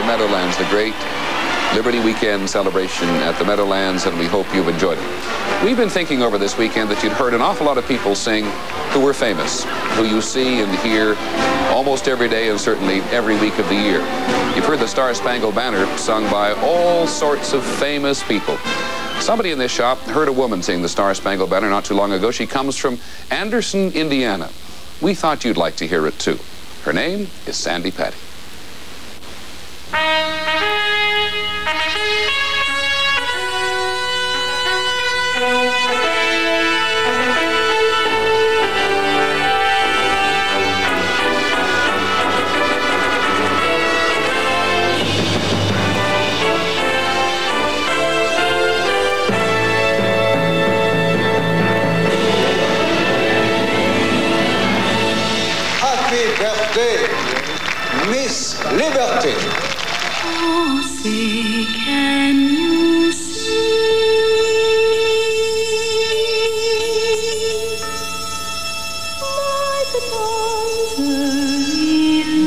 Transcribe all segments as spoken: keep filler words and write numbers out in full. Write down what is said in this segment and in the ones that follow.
Meadowlands, the great Liberty Weekend celebration at the Meadowlands, and we hope you've enjoyed it. We've been thinking over this weekend that you'd heard an awful lot of people sing who were famous, who you see and hear almost every day and certainly every week of the year. You've heard the Star-Spangled Banner sung by all sorts of famous people. Somebody in this shop heard a woman sing the Star-Spangled Banner not too long ago. She comes from Anderson, Indiana. We thought you'd like to hear it too. Her name is Sandi Patti. Miss Liberty. Oh, say, can you see by the dawn's early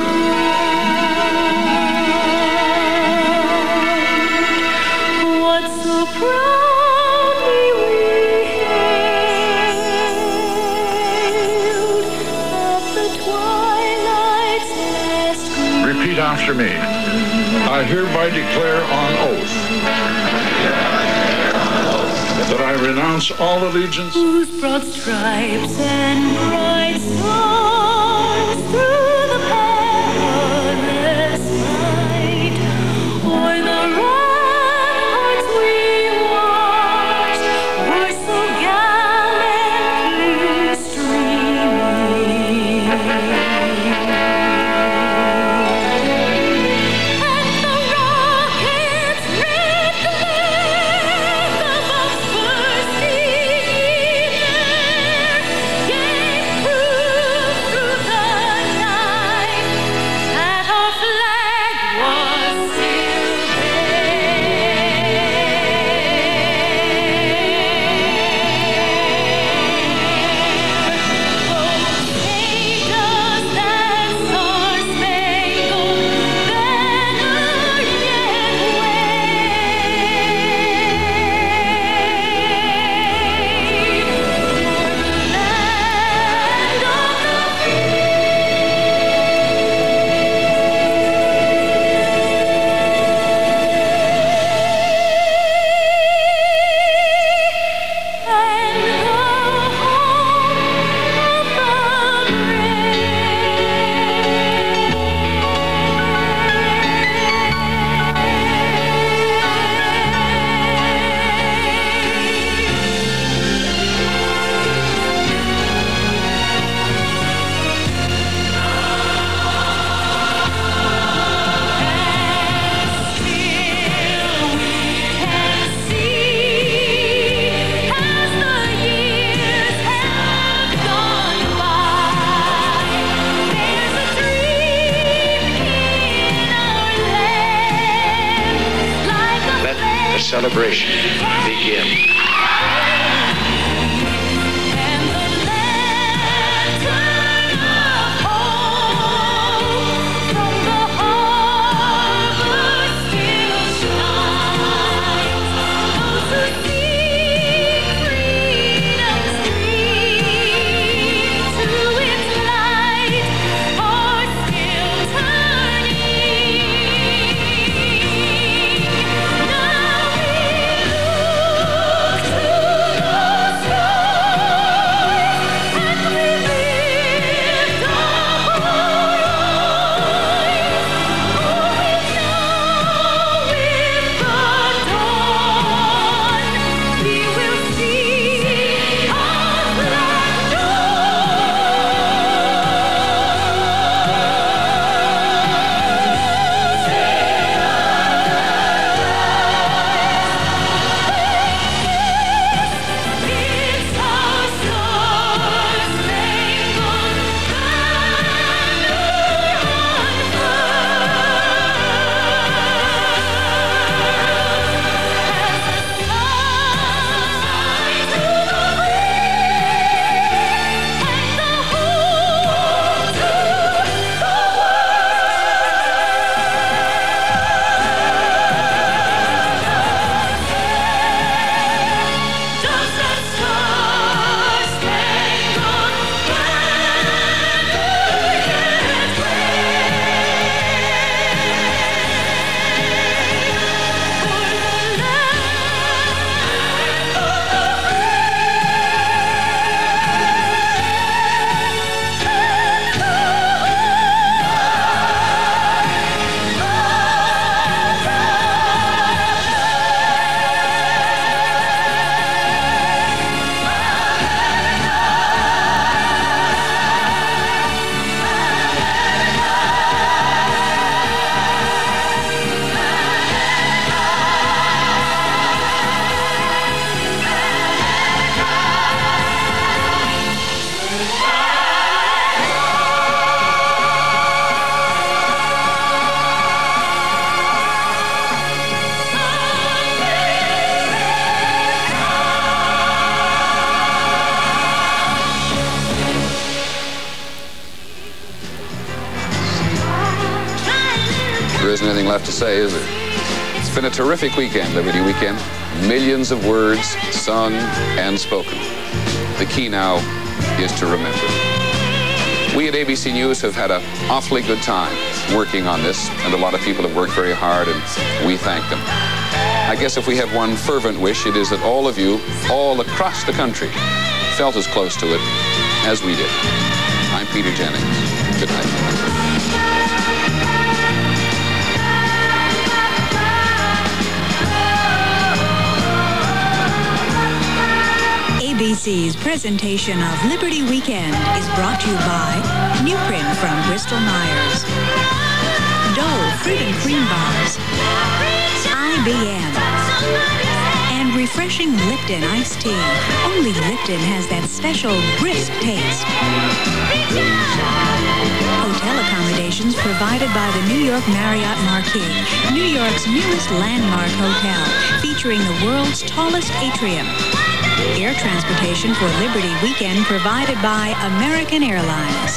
light what so proudly we hailed at the twilight's last gleam? Repeat after me. I hereby declare on oath that I renounce all allegiance whose broad stripes and bright stars through the perilous night o'er the ramparts we watched were so gallantly streaming. celebration begin. isn't anything left to say, is there? It's been a terrific weekend, Liberty Weekend. Millions of words sung and spoken. The key now is to remember. We at A B C News have had an awfully good time working on this, and a lot of people have worked very hard, and we thank them. I guess if we have one fervent wish, it is that all of you, all across the country, felt as close to it as we did. I'm Peter Jennings. Good night. A B C's presentation of Liberty Weekend is brought to you by New Print from Bristol Myers, Dole Fruit and Cream Bars, I B M, and refreshing Lipton iced tea. Only Lipton has that special brisk taste. Hotel accommodations provided by the New York Marriott Marquis, New York's newest landmark hotel, featuring the world's tallest atrium. Air transportation for Liberty Weekend provided by American Airlines.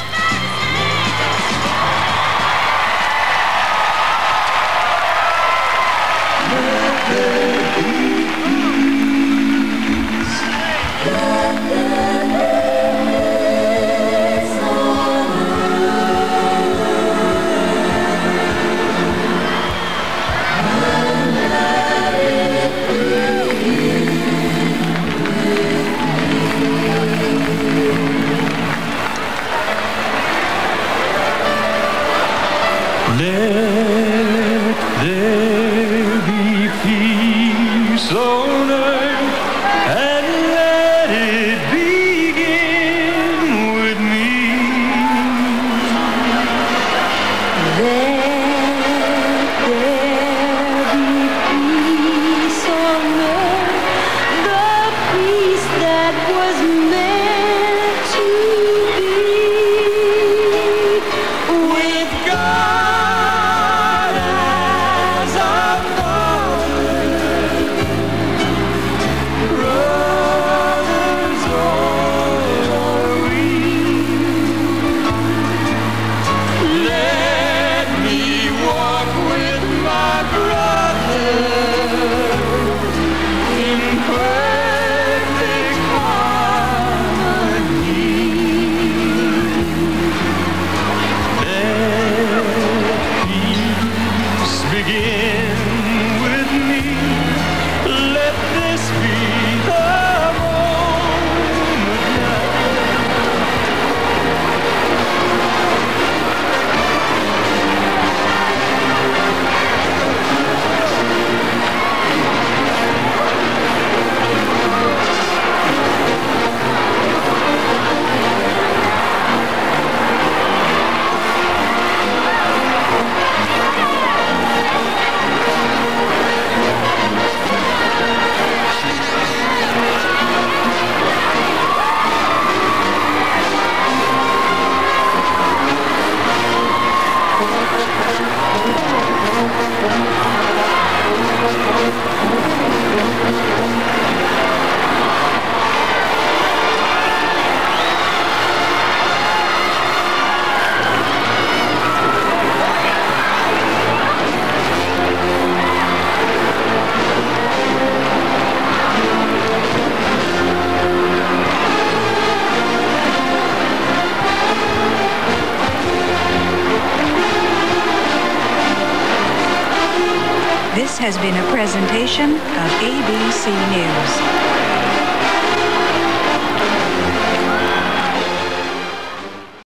This has been a presentation of A B C News.